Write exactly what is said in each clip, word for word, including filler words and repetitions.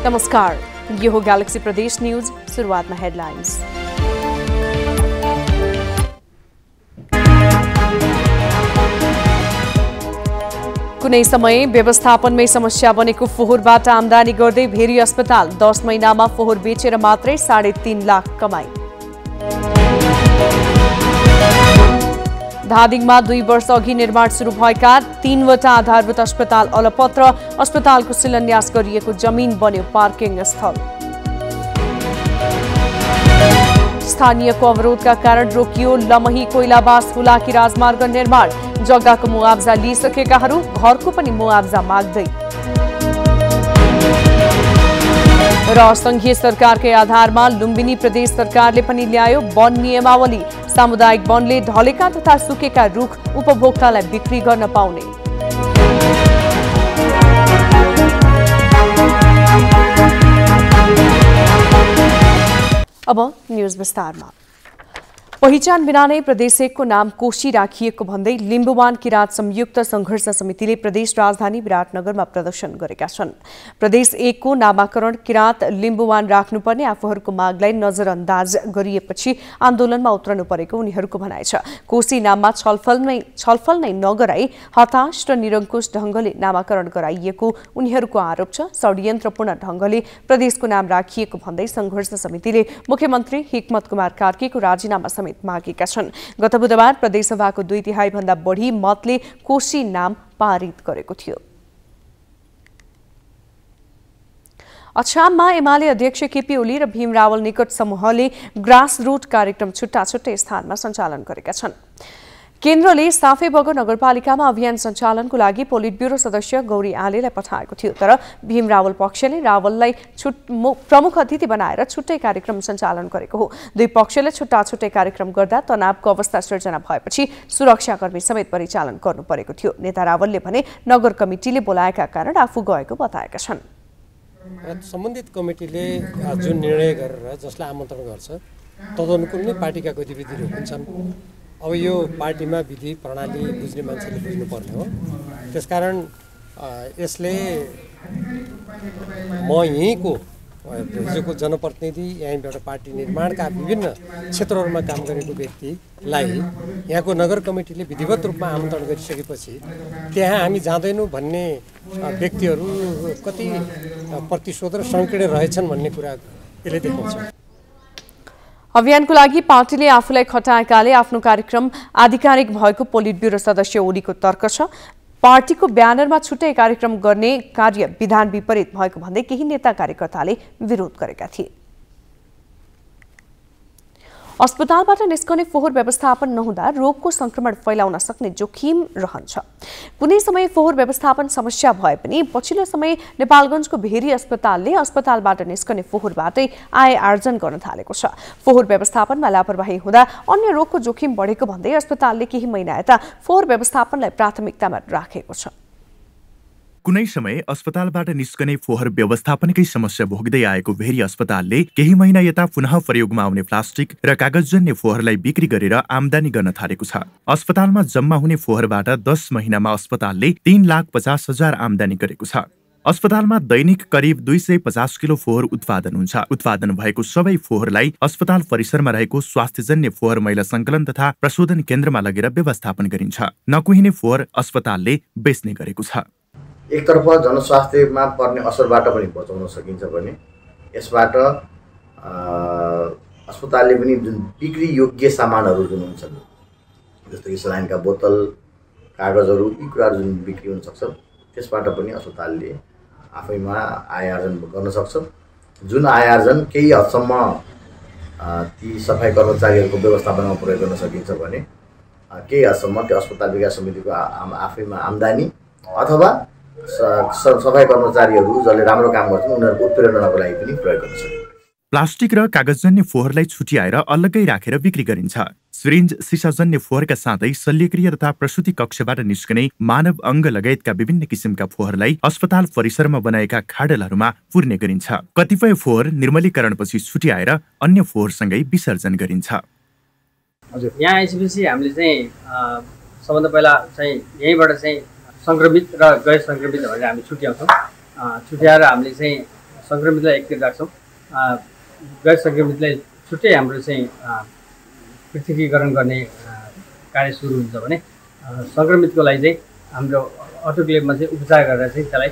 नमस्कार, ये हो गैलेक्सी प्रदेश न्यूज। शुरुआत में हेडलाइंस। कुनै समय व्यवस्थापनमै समस्या बनेको फोहोरबाट आमदानी गर्दै भेरी अस्पताल दस महिनामा फोहोर बेचेर मात्रै साढे तीन लाख कमाई। धादिङमा दुई वर्ष अघि निर्माण शुरू भएका तीनवटा आधारभूत अस्पताल अलपत्र, अस्पतालको शिलान्यास गरिएको जमिन बन्यो पार्किङ स्थल। स्थानीयको अवरोधका कारण रोकियो लमही कोइलाबास हुलाकी राजमार्ग निर्माण, जग्गाको मुआवजा लिइसकेकाहरू घरको पनि मुआवजा माग्दै। र संघीय सरकारकै आधारमा लुम्बिनी प्रदेश सरकारले पनि ल्यायो वन नियमावली, सामुदायिक वनले ढलेका तथा सुकेका रुख उपभोक्तालाई बिक्री गर्न पाउने। अब न्यूज विस्तारमा। पहिचान बिना नै प्रदेश एकको नाम कोशी राखिएको भन्दै लिम्बुवान किराँत संयुक्त संघर्ष समितिले प्रदेश राजधानी विराटनगरमा प्रदर्शन गरेका छन्। प्रदेश एकको नामाकरण किराँत लिम्बुवान राख्नुपर्ने आफूहरूको मागलाई नजरअन्दाज गरिएपछि आन्दोलनमा उत्रनु परेको उनीहरूको भनाइ छ। कोशी नाममा छलफल नै छलफल नै नगराई हताश र निरङ्कुश ढंगले नामाकरण गराइएको उनीहरूको आरोप छ। षड्यन्त्रपूर्ण ढंगले प्रदेशको नाम राखिएको भन्दै संघर्ष समितिले मुख्यमन्त्री हिक्मत कुमार कार्कीको राजीनामा समेत मागेका छन्। गत बुधबार प्रदेशसभाको दुई तिहाई भन्दा बढी मतले कोशी नाम पारित गरेको थियो। अछाममा एमाले अध्यक्ष केपी ओली र भीम रावल निकट समूहले ग्रास रूट कार्यक्रम छुट्टा छुट्टै स्थानमा सञ्चालन गरेका छन्। केन्द्रले साफेबगर नगरपालिकामा अभियान सञ्चालनको लागि पोलिट ब्युरो सदस्य गौरी आलेलाई पठाएको थियो, तर भीम रावल पक्षले रावललाई प्रमुख अतिथि बनाएर छुट्टै कार्यक्रम सञ्चालन गरेको हो। दुई पक्षले छुट्टा छुट्टै कार्यक्रम गर्दा तनावको अवस्था सृजना भएपछि सुरक्षाकर्मी समेत परिचालन गर्नु परेको थियो। नेता रावलले भने नगर कमिटिले बोलाएका कारण आफू गएको बताएका छन्। सम्बन्धित कमिटिले जुन निर्णय गरेर जसलाई आमन्त्रण गर्छ तदनुकूल नै पार्टीका गतिविधिहरू हुन्छन्। अब यो पार्टीमा विधि प्रणाली बुझ्ने मान्छेले बुझ्नुपर्ने हो। त्यसकारण यसले म यहीँको हिजोको जनप्रतिनिधि, यहीँबाट पार्टी निर्माणका विभिन्न क्षेत्रहरूमा काम गरेको व्यक्तिलाई यहाँको नगर कमिटीले विधिवत रूपमा आमन्त्रण गरिसकेपछि त्यहाँ हामी जाँदैनौँ भन्ने व्यक्तिहरू कति प्रतिशोध र संकीर्ण रहेछन् भन्ने कुरा यसले देखाउँछ। अभियानको लागि पार्टीले आफूलाई खटाएकाले आफ्नो कार्यक्रम आधिकारिक भएको पोलिट ब्युरो सदस्य ओलीको तर्क छ। पार्टीको ब्यानरमा छुट्टै कार्यक्रम गर्ने कार्य विधान विपरीत भएको भन्दै केही नेता कार्यकर्ताले विरोध गरेका थिए। अस्पतालबाट निस्कने फोहोर व्यवस्थापन नहुँदा रोगको संक्रमण फैलाउन सक्ने जोखिम रहन्छ। कुनै समय फोहोर व्यवस्थापन समस्या भए पनि पछिल्लो समय नेपालगञ्जको भेरी अस्पतालले अस्पतालबाट निस्कने फोहोरबाटै आय आर्जन गर्न थालेको छ। फोहोर व्यवस्थापनमा लापरवाही हुँदा अन्य रोगको जोखिम बढेको भन्दै अस्पतालले केही महिना यता फोहोर व्यवस्थापनलाई प्राथमिकतामा राखेको छ। कुनै समय अस्पतालबाट निस्कने फोहोर व्यवस्थापनकै समस्या भोग्दै आएको भेरी अस्पतालले केही महिना यता पुनः प्रयोगमा आउने प्लास्टिक र कागजजन्य फोहोरलाई बिक्री गरेर आमदानी गर्न थालेको छ। अस्पतालमा जम्मा हुने फोहोरबाट दस महिनामा अस्पतालले तीन लाख पचास हजार आमदानी गरेको छ। अस्पतालमा दैनिक करिब दुई सय पचास किलो फोहोर उत्पादन हुन्छ। उत्पादन भएको सबै फोहोरलाई अस्पताल परिसरमा रहेको स्वास्थ्यजन्य फोहोर मैला संकलन तथा प्रशोधन केन्द्रमा लगेर व्यवस्थापन गरिन्छ। नकुहिने फोहोर अस्पतालले बेच्ने गरेको छ। एकतर्फ जनस्वास्थ्यमा पर्ने असरबाट पनि बचाउन सकिन्छ भने यसबाट अस्पतालले पनि जुन बिक्री योग्य सामानहरू जुन हुन्छन् जस्तो कि सलाइनका बोतल, कागजहरू, यी कुराहरू जुन बिक्री हुन सक्छ त्यसबाट पनि अस्पतालले आफैमा आय आर्जन गर्न सक्छ। जुन आय आर्जन केही हदसम्म ती सफाई कर्मचारीहरूको व्यवस्थापनमा प्रयोग गर्न सकिन्छ भने केही हदसम्म त्यो अस्पताल विकास समितिको आफैमा आम्दानी अथवा सफाई कर्मचारीहरू जसले राम्रो काम गर्छन् उनीहरूको उत्प्रेरणाको लागि पनि प्रयोग गर्न सकिन्छ। प्लास्टिक र कागजजन्य फोहोरलाई छुट्याएर अलग्गै राखेर बिक्री गरिन्छ। सिरिन्ज, सिसाजन्य फोहोरका साथै शल्यक्रिया तथा प्रसुति कक्षबाट निस्कने मानव अङ्ग लगायतका विभिन्न किसिमका फोहोरलाई अस्पताल परिसरमा बनाएका खाडलहरूमा पुर्ने गरिन्छ। कतिपय फोहोर निर्मलीकरणपछि छुट्याएर अन्य फोहोरसँगै विसर्जन गरिन्छ। हजुर, यहाँ आइसकेपछि हामीले चाहिँ सबभन्दा पहिला चाहिँ यहीँबाट चाहिँ संक्रमित र गैर संक्रमित भनेर हामी छुट्याउँछौँ। छुट्याएर हामीले चाहिँ सङ्क्रमितलाई एकतिर राख्छौँ, गैर सङ्क्रमितलाई छुट्टै हाम्रो चाहिँ पृथकीकरण गर्ने कार्य सुरु हुन्छ भने सङ्क्रमितको लागि चाहिँ हाम्रो अटोक्लेभमा चाहिँ उपचार गरेर चाहिँ त्यसलाई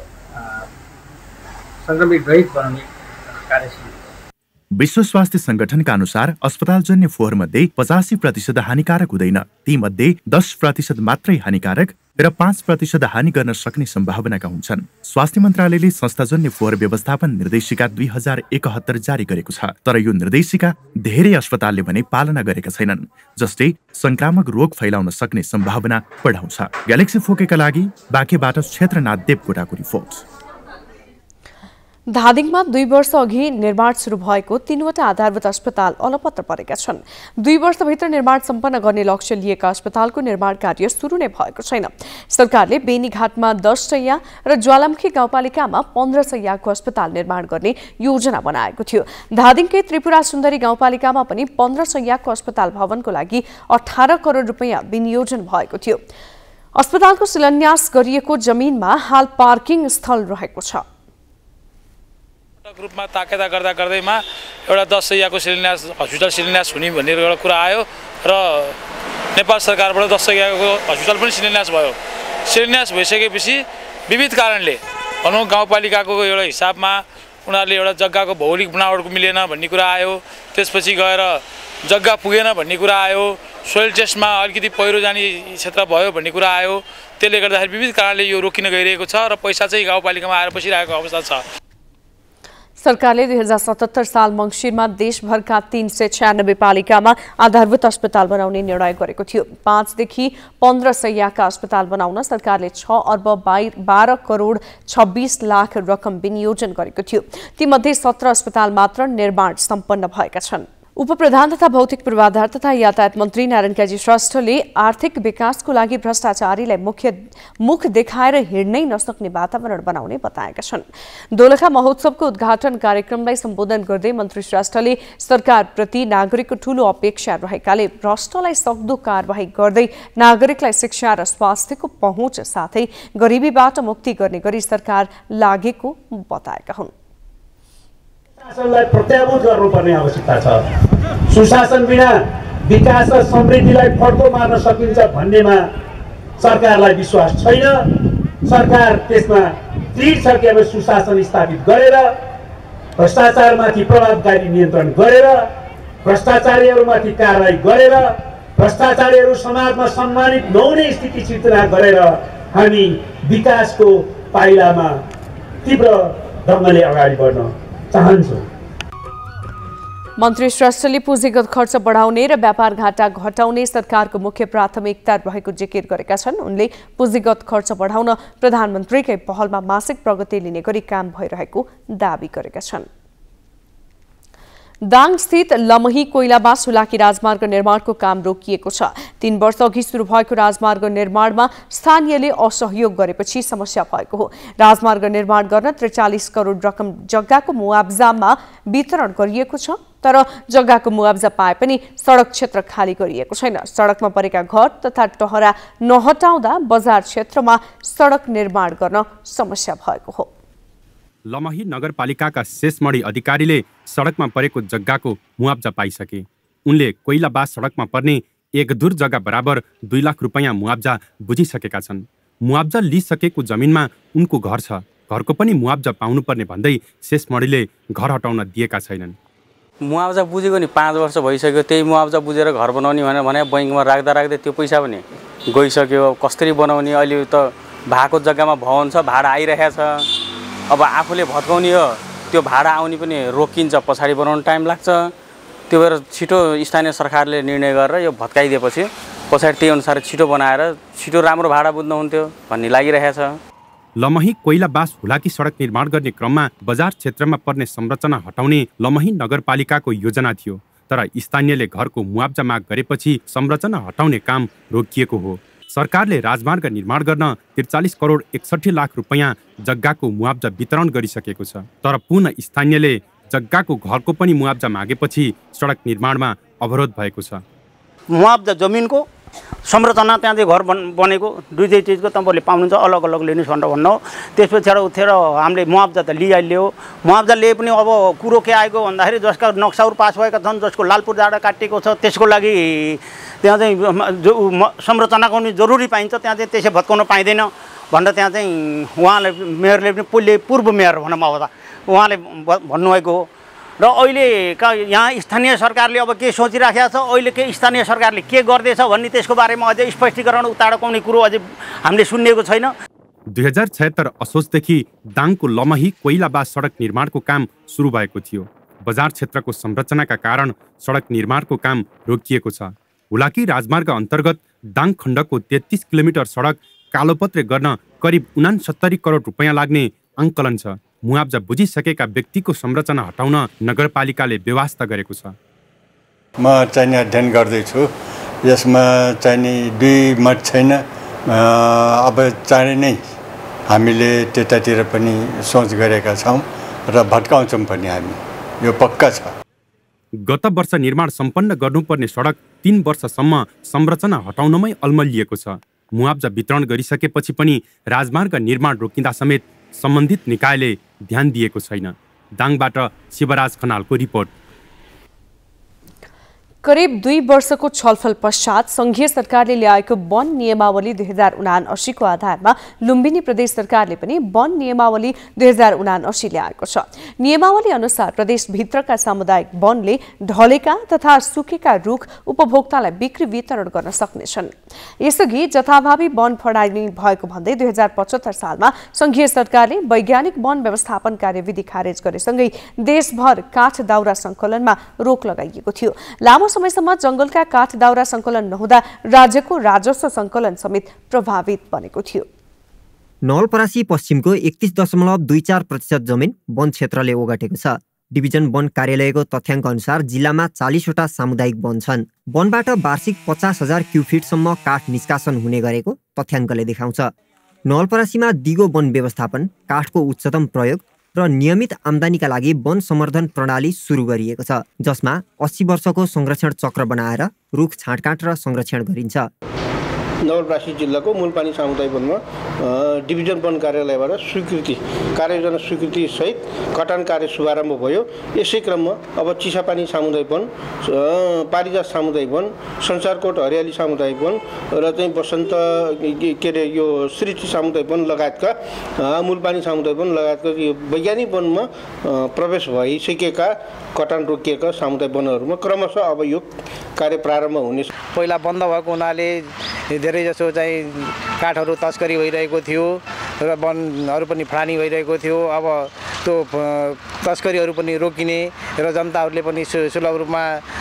सङ्क्रमित रहित बनाउने कार्य सुरु। विश्व स्वास्थ्य संगठनका अनुसार अस्पतालजन्य फोहोर मध्ये पचासी प्रतिशत हानिकारक हुँदैन, ती मध्ये दस प्रतिशत मात्रै हानिकारक र पाँच प्रतिशत हानि गर्न सक्ने सम्भावनाका हुन्छन्। स्वास्थ्य मन्त्रालयले संस्थाजन्य फोहोर व्यवस्थापन निर्देशिका दुई हजार एकहत्तर जारी गरेको छ, तर यो निर्देशिका धेरै अस्पतालले भने पालना गरेका छैनन्, जसले संक्रामक रोग फैलाउन सक्ने सम्भावना बढाउँछ। ग्यालेक्सी फोकेका लागि बाँकेबाट क्षेत्रनाथ देवकोटाको रिपोर्ट। धादिङमा दुई वर्ष अघि निर्माण सुरु भएको तीनवटा आधारभूत अस्पताल अलपत्र परेका छन्। दुई वर्षभित्र निर्माण सम्पन्न गर्ने लक्ष्य लिएका अस्पतालको निर्माण कार्य सुरु नै भएको छैन। सरकारले बेनीघाटमा दस शैय्या र ज्वालामुखी गाउँपालिकामा पन्ध्र शैय्याको अस्पताल निर्माण गर्ने योजना बनाएको थियो। धादिङकै त्रिपुरा सुन्दरी गाउँपालिकामा पनि पन्ध्र शैय्याको अस्पताल भवनको लागि अठार करोड रुपियाँ विनियोजन भएको थियो। अस्पतालको शिलान्यास गरिएको जमिनमा हाल पार्किङ स्थल रहेको छ। रूपमा ताकेता गर्दा गर्दैमा एउटा दस शैय्याको शिलान्यास हस्पिटल शिलान्यास हुने भन्ने एउटा कुरा आयो र नेपाल सरकारबाट दस शैय्याको हस्पिटल पनि शिलान्यास भयो। शिलान्यास भइसकेपछि विविध कारणले भनौँ गाउँपालिकाको एउटा हिसाबमा उनीहरूले एउटा जग्गाको भौगोलिक बनावटको मिलेन भन्ने कुरा आयो। त्यसपछि गएर जग्गा पुगेन भन्ने कुरा आयो। सोइल टेस्टमा अलिकति पहिरो जाने क्षेत्र भयो भन्ने कुरा आयो। त्यसले गर्दाखेरि विविध कारणले यो रोकिन गइरहेको छ र पैसा चाहिँ गाउँपालिकामा आएर बसिरहेको अवस्था छ। सरकारले दुई हजार सतहत्तर साल मङ्सिरमा देशभरका तीन सय छ्यानब्बे पालिकामा आधारभूत अस्पताल बनाउने निर्णय गरेको थियो। पाँचदेखि पन्ध्र शैय्याका अस्पताल बनाउन सरकारले छ अर्ब बाह्र करोड छब्बिस लाख रकम विनियोजन गरेको थियो। तीमध्ये सत्र अस्पताल मात्र निर्माण सम्पन्न भएका छन्। उपप्रधान तथा भौतिक पूर्वाधार तथा यातायात मन्त्री नारायण काजी श्रेष्ठले आर्थिक विकासको लागि भ्रष्टाचारीलाई मुख्य मुख देखाएर हिँड्नै नसक्ने वातावरण बनाउने बताएका छन्। दोलखा महोत्सवको उद्घाटन कार्यक्रमलाई सम्बोधन गर्दै मन्त्री श्रेष्ठले सरकारप्रति नागरिकको ठूलो अपेक्षा रहेकाले भ्रष्टलाई सक्दो कारबाही गर्दै नागरिकलाई शिक्षा र स्वास्थ्यको पहुँच साथै गरिबीबाट मुक्ति गर्ने गरी सरकार लागेको बताएका हुन्। सुशासनलाई प्रत्याभूत गर्नुपर्ने आवश्यकता छ। सुशासन बिना विकास र समृद्धिलाई फड्को मार्न सकिन्छ भन्नेमा सरकारलाई विश्वास छैन। सरकार त्यसमा दृढ छ कि अब सुशासन स्थापित गरेर भ्रष्टाचारमाथि प्रभावकारी नियन्त्रण गरेर भ्रष्टाचारीहरूमाथि कारबाही गरेर भ्रष्टाचारीहरू समाजमा सम्मानित नहुने स्थिति सिर्जना गरेर हामी विकासको पाइलामा तीव्र ढङ्गले अगाडि बढ्न चाहन्छु। मन्त्री श्रेष्ठले पुँजीगत खर्च बढाउने र व्यापार घाटा घटाउने सरकारको मुख्य प्राथमिकता रहेको जिकिर गरेका छन्। उनले पुँजीगत खर्च बढाउन प्रधानमन्त्रीकै पहलमा मासिक प्रगति लिने गरी काम भइरहेको दावी गरेका छन्। दाङ स्थित लमही कोइलामा सुलाकी राजमार्ग निर्माणको काम रोकिएको छ। तीन वर्ष अघि सुरु भएको राजमार्ग निर्माणमा स्थानीयले असहयोग गरेपछि समस्या भएको हो। राजमार्ग निर्माण गर्न त्रिचालिस करोड रकम जग्गाको मुआब्जामा वितरण गरिएको छ, तर जग्गाको मुआब्जा पाए पनि सडक क्षेत्र खाली गरिएको छैन। सडकमा परेका घर तथा टहरा नहटाउँदा बजार क्षेत्रमा सडक निर्माण गर्न समस्या भएको हो। लमही नगरपालिकाका शेषमणि अधिकारीले सडकमा परेको जग्गाको मुआब्जा पाइसके। उनले कोइलाबास सडकमा पर्ने एक दूर जग्गा बराबर दुई लाख रुपियाँ मुआब्जा बुझिसकेका छन्। मुआब्जा लिइसकेको जमिनमा उनको घर छ, घरको पनि मुआब्जा पाउनुपर्ने भन्दै शेषमणिले घर हटाउन दिएका छैनन्। मुआब्जा बुझेको नि पाँच वर्ष भइसक्यो। त्यही मुआब्जा बुझेर घर बनाउने भनेर भने बैङ्कमा राख्दा राख्दै त्यो पैसा पनि गइसक्यो। कसरी बनाउने? अहिले त भएको जग्गामा भवन छ, भाडा आइरहेको छ। अब आफूले भत्काउने हो, त्यो भाडा आउने पनि रोकिन्छ, पछाडि बनाउन टाइम लाग्छ। त्यो भएर छिटो स्थानीय सरकारले निर्णय गरेर यो भत्काइदिएपछि पछाडि त्यही अनुसार छिटो बनाएर छिटो राम्रो भाडा बुझ्नुहुन्थ्यो भन्ने लागिरहेछ। लमही कोइलाबास हुलाकी सडक निर्माण गर्ने क्रममा बजार क्षेत्रमा पर्ने संरचना हटाउने लमही नगरपालिकाको योजना थियो, तर स्थानीयले घरको मुआब्जा माग गरेपछि संरचना हटाउने काम रोकिएको हो। सरकारले राजमार्ग निर्माण गर्न त्रिचालिस करोड एकसठी लाख रुपियाँ जग्गाको मुआब्जा वितरण गरिसकेको छ, तर पुनः स्थानीयले जग्गाको घरको पनि मुआब्जा मागेपछि सडक निर्माणमा अवरोध भएको छ। मुआब्जा जमिनको संरचना त्यहाँ चाहिँ घर बन बनेको दुई दुई चिजको तपाईँहरूले पाउनुहुन्छ अलग अलग लिनुहोस् भनेर भन्नु हो। त्यस पछाडि उठेर हामीले मुआवजा त लिइहाल्यो। मुआवजा लिए पनि अब कुरो के आएको भन्दाखेरि जसका नक्साहरू पास भएका छन्, जसको लालपुर डाँडा काटिएको छ, त्यसको लागि त्यहाँ चाहिँ जो संरचनाको पनि जरुरी पाइन्छ, त्यहाँ चाहिँ त्यसै भत्काउन पाइँदैन भनेर त्यहाँ चाहिँ उहाँले मेयरले पनि पहिले पूर्व मेयर भनौँ अब त उहाँले भन्नुभएको हो। र अहिले का यहाँ स्थानीय सरकारले अब के सोचिराखेको छ, अहिले के स्थानीय सरकारले के गर्दैछ भन्ने त्यसको बारेमा अझै स्पष्टीकरण उताडक आउने कुरो अझै हामीले सुनेको छैन। दुई हजार छयत्तर असोजदेखि दाङको लमही कोइलाबास सडक निर्माणको काम सुरु भएको थियो। बजार क्षेत्रको संरचनाका कारण सडक निर्माणको काम रोकिएको छ। हुलाकी राजमार्ग अन्तर्गत दाङ खण्डको तेत्तीस किलोमिटर सडक कालोपत्रे गर्न करिब उनासत्तरी करोड रुपियाँ लाग्ने आङ्कलन छ। मुआवजा बुझिसकेका व्यक्तिको संरचना हटाउन नगरपालिकाले व्यवस्था गरेको छ। म चाहिने अध्ययन गर्दैछु। यसमा चाहिने दुई मत छैन। अब चाँडै नै हामीले त्यतातिर पनि सोच गरेका छौँ र भत्काउँछौँ पनि हामी, यो पक्का छ। गत वर्ष निर्माण सम्पन्न गर्नुपर्ने सडक तीन वर्षसम्म संरचना हटाउनमै अल्मलिएको छ। मुआवजा वितरण गरिसकेपछि पनि राजमार्ग निर्माण रोकिँदा समेत सम्बन्धित निकायले ध्यान दिएको छैन। दाङबाट शिवराज खनालको रिपोर्ट। करिब दुई वर्षको छलफल पश्चात संघीय सरकारले ल्याएको वन नियमावली दुई हजार उनासी को आधारमा लुम्बिनी प्रदेश सरकारले पनि वन नियमावली दुई हजार उनासी ल्याएको छ। नियमावली अनुसार प्रदेशभित्रका सामुदायिक वनले ढलेका तथा सुकेका रुख उपभोक्तालाई बिक्री वितरण गर्न सक्नेछन्। यसअघि जथाभावी वन फडाइने भएको भन्दै दुई हजार पचहत्तर सालमा संघीय सरकारले वैज्ञानिक वन व्यवस्थापन कार्यविधि खारेज गरेसँगै देशभर काठ दाउरा संकलनमा रोक लगाइएको थियो। लामो समयसम्म जंगलका काठ दाउरा संकलन नहुँदा राज्यको राजस्व संकलन समेत प्रभावित बनेको थियो। नवलपरासी पश्चिमको एकतीस दशमलव दुई चार प्रतिशत जमिन वन क्षेत्रले ओगटेको छ। डिभिजन वन कार्यालयको तथ्याङ्क अनुसार जिल्लामा चालिसवटा सामुदायिक वन छन्। वनबाट वार्षिक पचास हजार क्युफिटसम्म काठ निष्कासन हुने गरेको तथ्याङ्कले देखाउँछ। नवलपरासीमा दिगो वन व्यवस्थापन, काठको उच्चतम प्रयोग र नियमित आम्दानीका लागि वन संवर्धन प्रणाली सुरु गरिएको छ, जसमा अस्सी वर्षको संरक्षण चक्र बनाएर रुख छाँटकाँट र संरक्षण गरिन्छ। नवलपरासी जिल्लाको मूलपानी सामुदायिक वनमा डिभिजन वन कार्यालयबाट स्वीकृति कार्ययोजना स्वीकृति सहित कटान कार्य शुभारम्भ भयो। यसै क्रममा अब चिसापानी सामुदायिक वन, पारिजात सामुदायिक वन, संसारकोट हरियाली सामुदायिक वन र चाहिँ बसन्त के अरे यो श्रीची सामुदायिक वन लगायतका मूलपानी सामुदायिक वन लगायतका यो वैज्ञानिक वनमा प्रवेश भइसकेका कटान रोकिएका सामुदायिक वनहरूमा क्रमशः अब यो कार्य प्रारम्भ हुनेछ। पहिला बन्द भएको हुनाले धेरै जसो चाहिँ काठहरू तस्करी भइरहेको थियो र वनहरू पनि फडानी भइरहेको थियो। अब त्यो तस्करीहरू पनि रोकिने र जनताहरूले पनि सुलभ रूपमा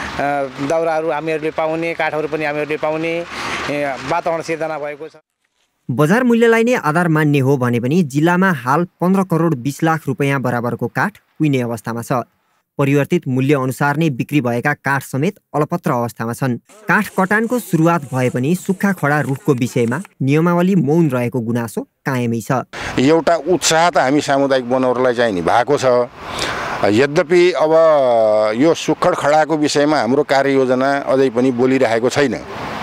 दाउराहरू हामीहरूले पाउने, काठहरू पनि हामीहरूले पाउने वातावरण सिर्जना भएको छ। बजार मूल्यलाई नै आधार मान्ने हो भने पनि जिल्लामा हाल पन्ध्र करोड बीस लाख रुपियाँ बराबरको काठ कुइने अवस्थामा छ। परिवर्तित मूल्य अनुसार नै बिक्री भएका काठ समेत अलपत्र अवस्थामा छन्। काठ कटानको सुरुवात भए पनि सुक्खा खडा रुखको विषयमा नियमावली मौन रहेको गुनासो कायमै छ। एउटा उत्साह त हामी सामुदायिक वनहरूलाई चाहिँ नि भएको छ। यद्यपि अब यो सुक्खड खडाको विषयमा हाम्रो कार्ययोजना अझै पनि बोलिरहेको छैन।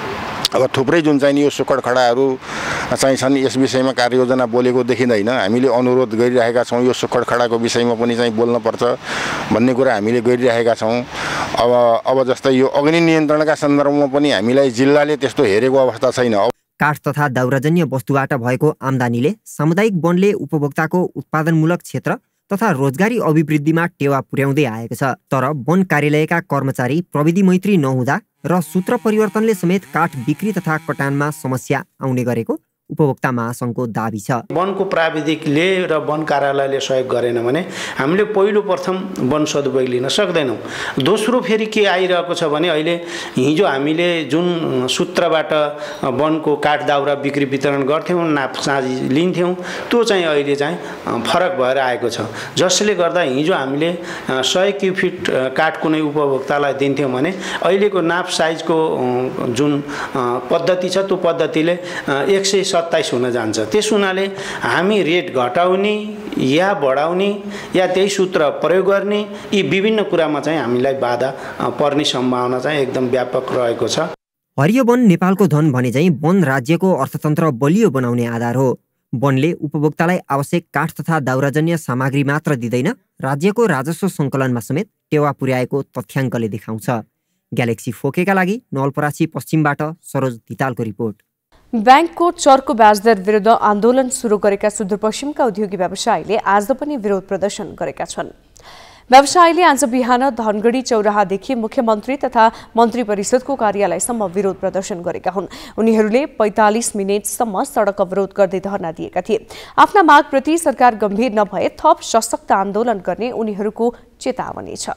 अब थुप्रै जुन चाहिँ यो सुक्खड खडाहरू चाहिँ छन्, यस विषयमा कार्ययोजना बोलेको देखिँदैन। हामीले अनुरोध गरिरहेका छौँ यो सुक्खड खडाको विषयमा पनि चाहिँ बोल्नुपर्छ भन्ने कुरा हामीले गरिरहेका छौँ। अब अब जस्तै यो अग्नि नियन्त्रणका सन्दर्भमा पनि हामीलाई जिल्लाले त्यस्तो हेरेको अवस्था छैन। काठ तथा दाउराजन्य वस्तुबाट भएको आम्दानीले सामुदायिक वनले उपभोक्ताको उत्पादनमूलक क्षेत्र तथा रोजगारी अभिवृद्धिमा टेवा पुर्याउँदै आएको छ। तर वन कार्यालयका कर्मचारी प्रविधि मैत्री नहुँदा र सूत्र परिवर्तनले समेत काठ बिक्री तथा कटानमा समस्या आउने गरेको उपभोक्ता महासङ्घको दाबी छ। वनको प्राविधिकले र वन कार्यालयले सहयोग गरेन भने हामीले पहिलो प्रथम वन सदुपयोग लिन सक्दैनौँ। दोस्रो फेरि के आइरहेको छ भने अहिले हिजो हामीले जुन सूत्रबाट वनको काठ दाउरा बिक्री वितरण गर्थ्यौँ, नाप साँझी लिन्थ्यौँ, त्यो चाहिँ अहिले चाहिँ फरक भएर आएको छ। जसले गर्दा हिजो हामीले सय क्युफिट काठ कुनै उपभोक्तालाई दिन्थ्यौँ भने अहिलेको नाप साइजको जुन पद्धति छ त्यो पद्धतिले एक सय सत्ताइस हुन जान्छ। त्यस हुनाले हामी रेट घटाउने या बढाउने या त्यही सूत्र प्रयोग गर्ने यी विभिन्न कुरामा चाहिँ हामीलाई बाधा पर्ने सम्भावना चाहिँ एकदम व्यापक रहेको छ। हरियो वन नेपालको धन भने चाहिँ वन राज्यको अर्थतन्त्र बलियो बनाउने आधार हो। वनले उपभोक्तालाई आवश्यक काठ तथा दाउराजन्य सामग्री मात्र दिँदैन, राज्यको राजस्व सङ्कलनमा समेत टेवा पुर्याएको तथ्याङ्कले देखाउँछ। ग्यालेक्सी फोकेका लागि नवलपरासी पश्चिमबाट सरोज धितालको रिपोर्ट। ब्याङ्कको चर्को ब्याजदर विरुद्ध आन्दोलन सुरु गरेका सुदूरपश्चिमका उद्योगी व्यवसायीले आज पनि विरोध प्रदर्शन गरेका छन्। व्यवसायीले आज बिहान धनगढी चौराहादेखि मुख्यमन्त्री तथा मन्त्री परिषदको कार्यालयसम्म विरोध प्रदर्शन गरेका हुन्। उनीहरूले पैँतालिस मिनटसम्म सडक अवरोध गर्दै धरना दिएका थिए। आफ्ना मागप्रति सरकार गम्भीर नभए थप सशक्त आन्दोलन गर्ने उनीहरूको चेतावनी छ।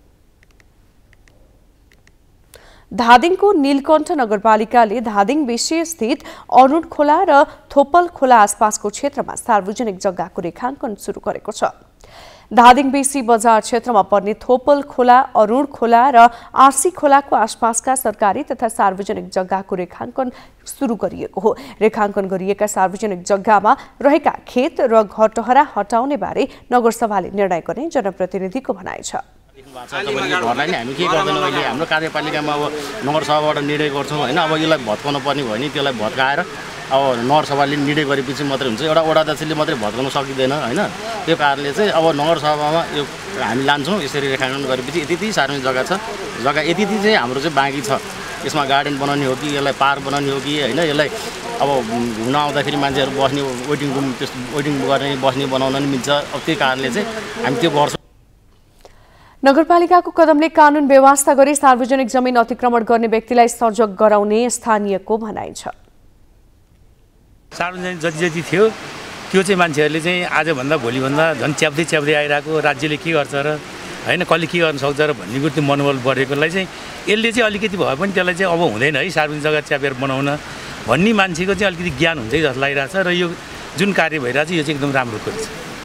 धादिङको नीलकण्ठ नगरपालिकाले धादिङ बेसी स्थित अरुण खोला र थोपल खोला आसपासको क्षेत्रमा सार्वजनिक जग्गाको रेखाङ्कन सुरु गरेको छ। धादिङ बेसी बजार क्षेत्रमा पर्ने थोपल खोला, अरुण खोला र आरसी खोलाको आसपासका सरकारी तथा सार्वजनिक जग्गाको रेखाङ्कन सुरु गरिएको हो। रेखाङ्कन गरिएका सार्वजनिक जग्गामा रहेका खेत र घरटहरा हटाउने बारे नगरसभाले निर्णय गर्ने जनप्रतिनिधिको भनाइ छ। घरलाई नि हामी के गर्दैनौँ, अहिले हाम्रो कार्यपालिकामा अब नगरसभाबाट निर्णय गर्छौँ होइन। अब यसलाई भत्काउनु पर्ने भयो भने त्यसलाई भत्काएर अब नगरसभाले निर्णय गरेपछि मात्रै हुन्छ। एउटा वडा अध्यक्षले मात्रै भत्काउन सकिँदैन होइन। त्यो कारणले चाहिँ अब नगरसभामा यो हामी लान्छौँ। यसरी रेखाङ्कन गरेपछि यति यति सार्वजनिक जग्गा छ, जग्गा यति यति चाहिँ हाम्रो चाहिँ बाँकी छ। यसमा गार्डन बनाउने हो कि यसलाई पार्क बनाउने हो कि होइन, यसलाई अब घुम्न आउँदाखेरि मान्छेहरू बस्ने वेटिङ रुम त्यस्तो वेटिङ गर्ने बस्ने बनाउन नि मिल्छ। अब त्यही कारणले चाहिँ हामी त्यो गर्छौँ। नगरपालिकाको कदमले कानुन व्यवस्था गरी सार्वजनिक जमिन अतिक्रमण गर्ने व्यक्तिलाई सजग गराउने स्थानीयको भनाइ छ। सार्वजनिक जति जति थियो त्यो चाहिँ मान्छेहरूले चाहिँ आजभन्दा भोलिभन्दा झन् च्याप्दै च्याप्दै आइरहेको, राज्यले के गर्छ र होइन कसले के गर्न सक्छ र भन्ने कुरो त्यो मनोबल बढेकोलाई चाहिँ यसले चाहिँ अलिकति भए पनि त्यसलाई चाहिँ अब हुँदैन है सार्वजनिक जग्गा च्यापेर बनाउन भन्ने मान्छेको चाहिँ अलिकति ज्ञान हुन्छ जस्तो लागिरहेछ र यो जुन कार्य भइरहेछ यो चाहिँ एकदम राम्रो कुरो छ।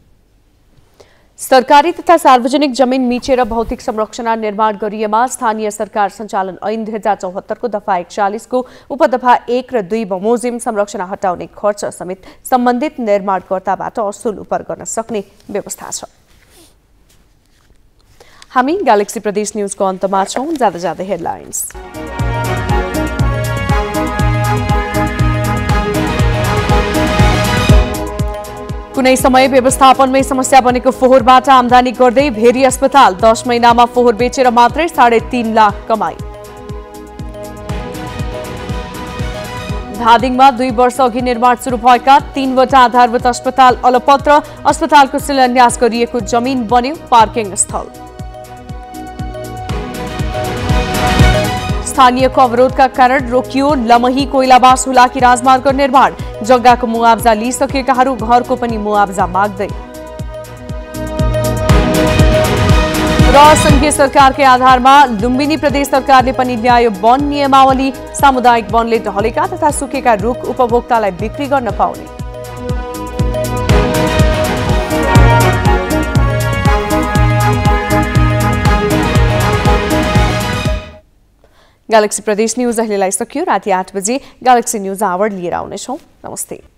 सरकारी तथा सार्वजनिक जमिन मिचेर भौतिक संरचना निर्माण गरिएमा स्थानीय सरकार सञ्चालन ऐन दुई हजार चौहत्तरको दफा एकचालिसको उपदफा एक र दुई बमोजिम संरचना हटाउने खर्च समेत सम्बन्धित निर्माणकर्ताबाट असुल उपर गर्न सक्ने व्यवस्था छ। हामी ग्यालेक्सी प्रदेश न्यूजको अन्तमा छौं। जाँदा जाँदै हेडलाइन्स। कुनै समय व्यवस्थापनमै समस्या बनेको फोहोरबाट आमदानी गर्दै भेरी अस्पताल दस महिनामा फोहोर बेचेर मात्रै साढे तीन लाख कमाई। धादिङमा दुई वर्ष अघि निर्माण सुरु भएका तीनवटा आधारभूत अस्पताल अलपत्र, अस्पतालको शिलान्यास गरिएको जमिन बन्यो पार्किङ स्थल। स्थानीयको अवरोधका कारण रोकियो लमही कोइलाबास हुलाकी राजमार्ग निर्माण, जग्गाको मुआब्जा लिइसकेकाहरू घरको पनि मुआब्जा माग्दै। र संघीय सरकारकै आधारमा लुम्बिनी प्रदेश सरकारले पनि ल्यायो वन नियमावली, सामुदायिक वनले ढलेका तथा सुकेका रुख उपभोक्तालाई बिक्री गर्न पाउने। ग्यालेक्सी प्रदेश न्यूज अहिलेलाई सकियो। राति आठ बजे ग्यालेक्सी न्यूज आवर लिएर आउनेछौँ। नमस्ते।